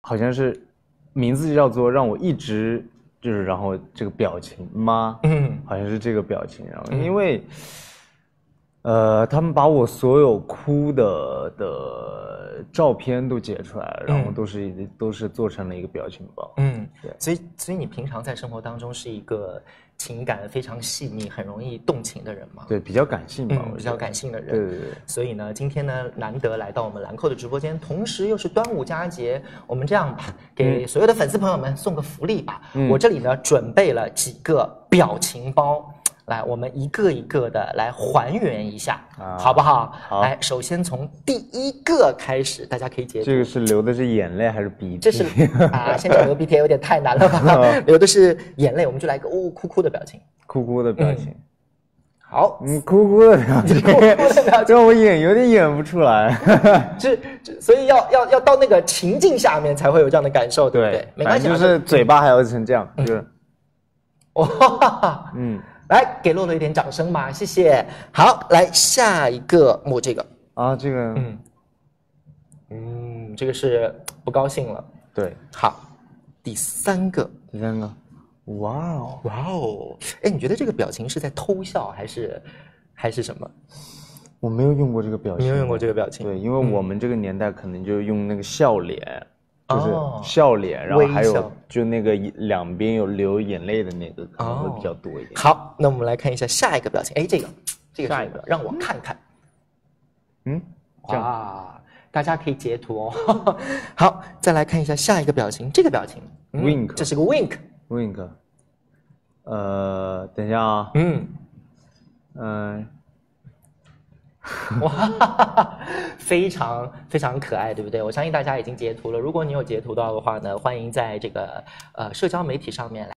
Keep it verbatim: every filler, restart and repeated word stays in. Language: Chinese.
好像是名字叫做让我一直就是然后这个表情吗？嗯，好像是这个表情，然后因为。呃，他们把我所有哭的的照片都截出来了，然后都是、嗯、都是做成了一个表情包。 嗯，对，所以所以你平常在生活当中是一个情感非常细腻、很容易动情的人吗？ 对，比较感性吧， 嗯、比较感性的人。 对对对。 所以呢，今天呢难得来到我们兰蔻的直播间，同时又是端午佳节，我们这样吧，给所有的粉丝朋友们送个福利吧。嗯、我这里呢准备了几个表情包。来，我们一个一个的来还原一下，啊、好不好？ 好。 来，首先从第一个开始，大家可以截图。 这个是流的是眼泪还是鼻涕？ 这是啊，现场流鼻涕有点太难了吧？流的是眼泪，我们就来一个呜、哦、哭哭的表情。 哭哭的表情。嗯、 好， 嗯，哭哭的表情，哭哭的表情，让我演有点演不出来。 这这，所以要要要到那个情境下面才会有这样的感受，对不对？没关系， 就是嘴巴还要成这样，嗯、就是， 哇，嗯。来，给洛洛一点掌声吧，谢谢。好，来下一个，我这个啊，这个， 嗯嗯，这个是不高兴了。 对， 好，第三个， 第三个，哇哦， 哇哦，哎，你觉得这个表情是在偷笑还是还是什么？ 我没有用过这个表情， 没有用过这个表情， 对，因为我们这个年代可能就用那个笑脸。嗯就是笑脸，然后还有就那个两边有流眼泪的那个可能会比较多一点。 哦、好，那我们来看一下下一个表情。哎，这个，这个下一个，让我看看。 嗯， 哇，大家可以截图哦。好，再来看一下下一个表情，这个表情、 嗯、，wink， 这是个 wink。 wink， 呃，等一下啊，嗯，嗯、呃。 哇，非常非常可爱，对不对？我相信大家已经截图了。如果你有截图到的话呢，欢迎在这个呃社交媒体上面来。